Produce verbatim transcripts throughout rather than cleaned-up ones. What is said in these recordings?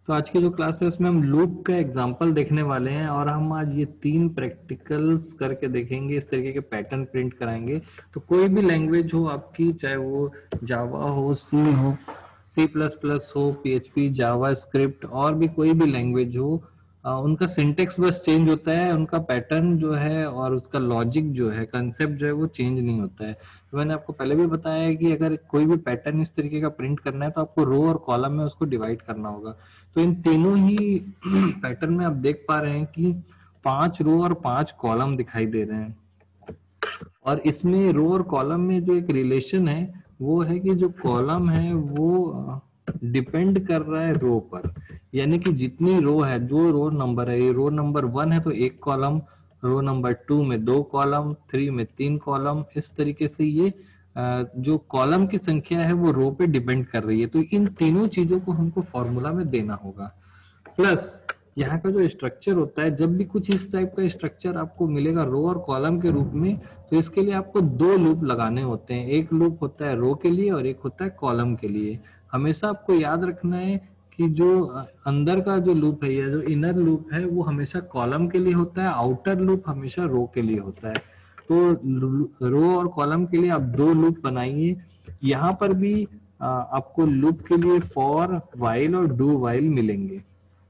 तो आज की जो क्लास है उसमें हम लूप का एग्जांपल देखने वाले हैं और हम आज ये तीन प्रैक्टिकल्स करके देखेंगे, इस तरीके के पैटर्न प्रिंट कराएंगे। तो कोई भी लैंग्वेज हो आपकी, चाहे वो जावा हो, सी हो, सी प्लस प्लस हो, पीएचपी, जावा स्क्रिप्ट और भी कोई भी लैंग्वेज हो, आ, उनका सिंटेक्स बस चेंज होता है, उनका पैटर्न जो है और उसका लॉजिक जो है, कंसेप्ट जो है वो चेंज नहीं होता है। तो मैंने आपको पहले भी बताया है कि अगर कोई भी पैटर्न इस तरीके का प्रिंट करना है तो आपको रो और कॉलम में उसको डिवाइड करना होगा। तो इन तीनों ही पैटर्न में आप देख पा रहे हैं कि पांच रो और पांच कॉलम दिखाई दे रहे हैं और इसमें रो और कॉलम में जो एक रिलेशन है वो है कि जो कॉलम है वो डिपेंड कर रहा है रो पर। यानी कि जितनी रो है, जो रो नंबर है, ये रो नंबर वन है तो एक कॉलम, रो नंबर टू में दो कॉलम, थ्री में तीन कॉलम, इस तरीके से ये जो कॉलम की संख्या है वो रो पे डिपेंड कर रही है। तो इन तीनों चीजों को हमको फॉर्मूला में देना होगा। प्लस यहाँ का जो स्ट्रक्चर होता है, जब भी कुछ इस टाइप का स्ट्रक्चर आपको मिलेगा रो और कॉलम के रूप में, तो इसके लिए आपको दो लूप लगाने होते हैं। एक लूप होता है रो के लिए और एक होता है कॉलम के लिए। हमेशा आपको याद रखना है कि जो अंदर का जो लूप है या जो इनर लूप है वो हमेशा कॉलम के लिए होता है, आउटर लूप हमेशा रो के लिए होता है। तो रो और कॉलम के लिए आप दो लूप बनाइए। यहाँ पर भी आपको लूप के लिए फॉर, वाइल और डू वाइल मिलेंगे।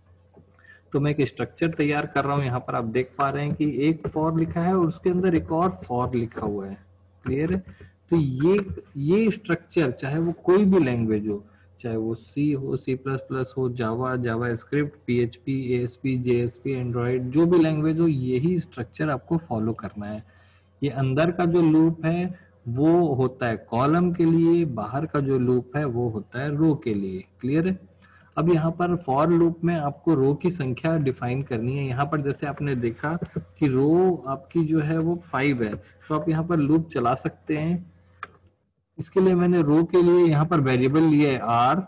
तो मैं एक स्ट्रक्चर तैयार कर रहा हूं। यहाँ पर आप देख पा रहे हैं कि एक फॉर लिखा है और उसके अंदर एक और फॉर लिखा हुआ है। क्लियर है? तो ये ये स्ट्रक्चर चाहे वो कोई भी लैंग्वेज हो, चाहे वो सी हो, सी प्लस प्लस हो, Java, JavaScript, PHP, ASP, JSP, Android, जो भी लैंग्वेज हो, यही स्ट्रक्चर आपको फॉलो करना है। ये अंदर का जो लूप है वो होता है कॉलम के लिए, बाहर का जो लूप है वो होता है रो के लिए। क्लियर है? अब यहाँ पर फॉर लूप में आपको रो की संख्या डिफाइन करनी है। यहाँ पर जैसे आपने देखा कि रो आपकी जो है वो फाइव है, तो आप यहाँ पर लूप चला सकते हैं। इसके लिए मैंने रो के लिए यहाँ पर वेरिएबल लिया है आर,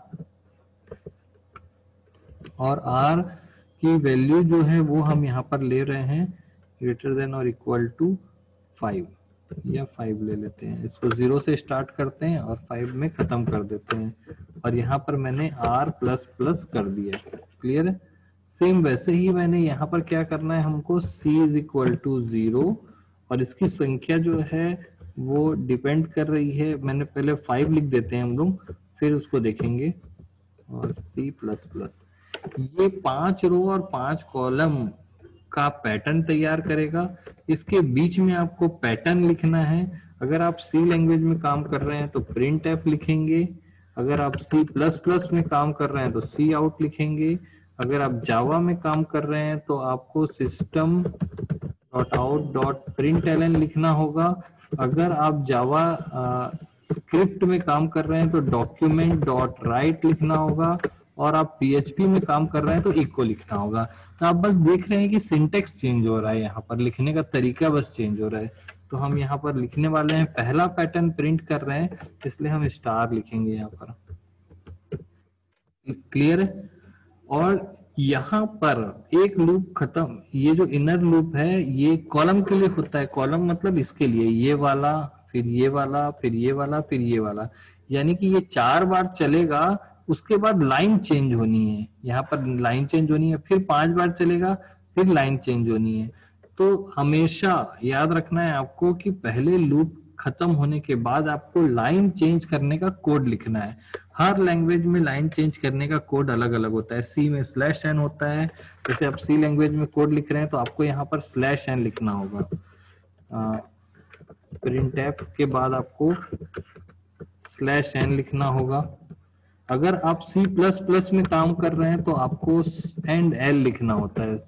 और आर की वैल्यू जो है वो हम यहाँ पर ले रहे हैं ग्रेटर देन और इक्वल टू फाइव, या फाइव ले लेते हैं। इसको जीरो से स्टार्ट करते हैं और फाइव में खत्म कर देते हैं, और यहाँ पर मैंने आर प्लस प्लस कर दिया। क्लियर है? सेम वैसे ही मैंने यहाँ पर क्या करना है, हमको c is equal to zero, और इसकी संख्या जो है वो डिपेंड कर रही है। मैंने पहले फाइव लिख देते हैं हम लोग, फिर उसको देखेंगे। और c प्लस प्लस ये पांच रो और पांच कॉलम का पैटर्न तैयार करेगा। इसके बीच में आपको पैटर्न लिखना है। अगर आप सी लैंग्वेज में काम कर रहे हैं तो प्रिंट एफ लिखेंगे, अगर आप सी प्लस प्लस में काम कर रहे हैं तो सी आउट लिखेंगे, अगर आप जावा में काम कर रहे हैं तो आपको system dot out dot print L लिखना होगा, अगर आप जावा स्क्रिप्ट में काम कर रहे हैं तो डॉक्यूमेंट डॉट राइट लिखना होगा, और आप पीएचपी में काम कर रहे हैं तो इको लिखना होगा। तो आप बस देख रहे हैं कि सिंटेक्स चेंज हो रहा है, यहाँ पर लिखने का तरीका बस चेंज हो रहा है। तो हम यहाँ पर लिखने वाले हैं, पहला पैटर्न प्रिंट कर रहे हैं इसलिए हम स्टार लिखेंगे यहाँ पर। क्लियर है? और यहाँ पर एक लूप खत्म। ये जो इनर लूप है ये कॉलम के लिए होता है। कॉलम मतलब इसके लिए ये वाला, फिर ये वाला, फिर ये वाला, फिर ये वाला, यानी कि ये चार बार चलेगा। उसके बाद लाइन चेंज होनी है, यहाँ पर लाइन चेंज होनी है, फिर पांच बार चलेगा, फिर लाइन चेंज होनी है। तो हमेशा याद रखना है आपको कि पहले लूप खत्म होने के बाद आपको लाइन चेंज करने का कोड लिखना है। हर लैंग्वेज में लाइन चेंज करने का कोड अलग अलग होता है। सी में स्लैश एन होता है, जैसे आप सी लैंग्वेज में कोड लिख रहे हैं तो आपको यहाँ पर स्लैश एन लिखना होगा। प्रिंट एफ के बाद आपको स्लैश एन लिखना होगा। अगर आप सी प्लस प्लस में काम कर रहे हैं तो आपको एंड एल लिखना होता है,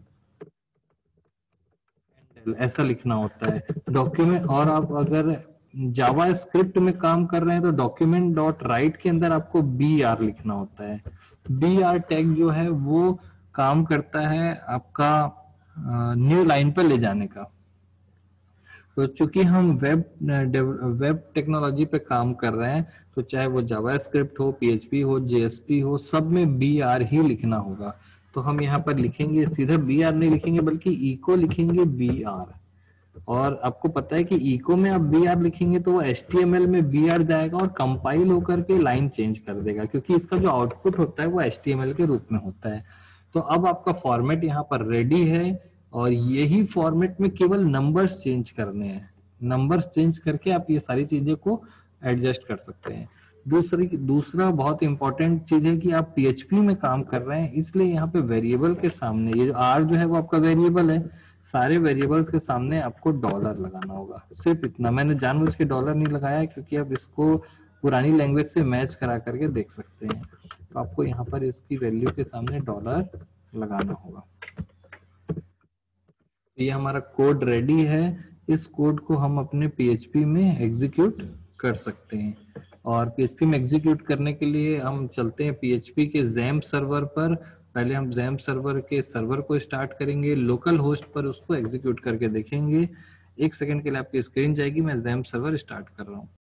ऐसा लिखना होता है डॉक्यूमेंट। और आप अगर जावा स्क्रिप्ट में काम कर रहे हैं तो डॉक्यूमेंट डॉट राइट के अंदर आपको बी आर लिखना होता है। बी आर टैग जो है वो काम करता है आपका न्यू लाइन पर ले जाने का। तो चूंकि हम वेब वेब टेक्नोलॉजी पे काम कर रहे हैं तो चाहे वो जावा स्क्रिप्ट हो, पीएचपी हो, जेएसपी हो, सब में बी आर ही लिखना होगा। तो हम यहाँ पर लिखेंगे, सीधा बी आर नहीं लिखेंगे बल्कि इको लिखेंगे बी आर। और आपको पता है कि इको में आप बी आर लिखेंगे तो वो एच टी एम एल में बी आर जाएगा और कंपाइल होकर के लाइन चेंज कर देगा, क्योंकि इसका जो आउटपुट होता है वो एच टी एम एल के रूप में होता है। तो अब आपका फॉर्मेट यहाँ पर रेडी है और यही फॉर्मेट में केवल नंबर्स चेंज करने हैं। नंबर्स चेंज करके आप ये सारी चीजें को एडजस्ट कर सकते हैं। दूसरी दूसरा बहुत इंपॉर्टेंट चीज है कि आप पीएचपी में काम कर रहे हैं, इसलिए यहाँ पे वेरिएबल के सामने ये आर जो है वो आपका वेरिएबल है, सारे वेरिएबल्स के सामने आपको डॉलर लगाना होगा। सिर्फ इतना, मैंने जानबूझ के डॉलर नहीं लगाया है क्योंकि आप इसको पुरानी लैंग्वेज से मैच करा करके देख सकते हैं। तो आपको यहाँ पर इसकी वैल्यू के सामने डॉलर लगाना होगा। ये हमारा कोड रेडी है, इस कोड को हम अपने पीएचपी में एग्जीक्यूट कर सकते हैं। और पीएचपी में एग्जीक्यूट करने के लिए हम चलते हैं पीएचपी के ज़ैम्प सर्वर पर। पहले हम ज़ैम्प सर्वर के सर्वर को स्टार्ट करेंगे, लोकल होस्ट पर उसको एग्जीक्यूट करके देखेंगे। एक सेकंड के लिए आपकी स्क्रीन जाएगी, मैं ज़ैम्प सर्वर स्टार्ट कर रहा हूँ।